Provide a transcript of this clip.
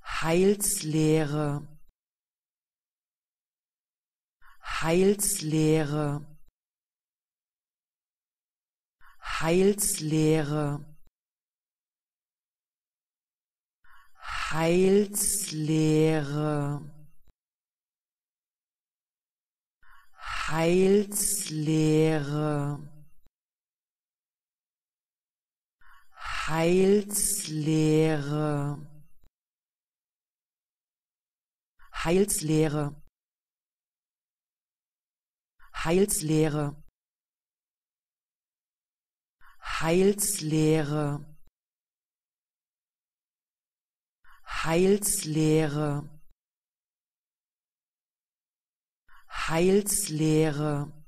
Heilslehre, Heilslehre, Heilslehre, Heilslehre, Heilslehre, Heilslehre, Heilslehre, Heilslehre, Heilslehre, Heilslehre, Heilslehre,